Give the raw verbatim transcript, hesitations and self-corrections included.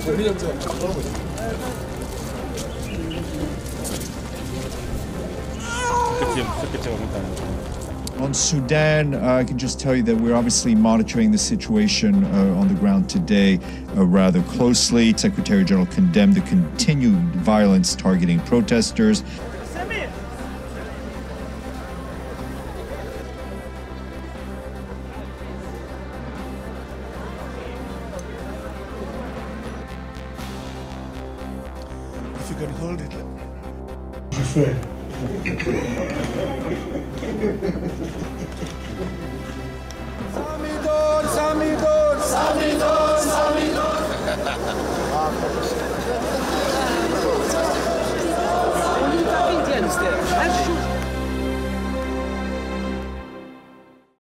On Sudan, uh, I can just tell you that we're obviously monitoring the situation uh, on the ground today uh, rather closely. Secretary General condemned the continued violence targeting protesters. If you can hold it. Prefer. Samidon, Samidon, Samidon, Samidon. Only the Indians there.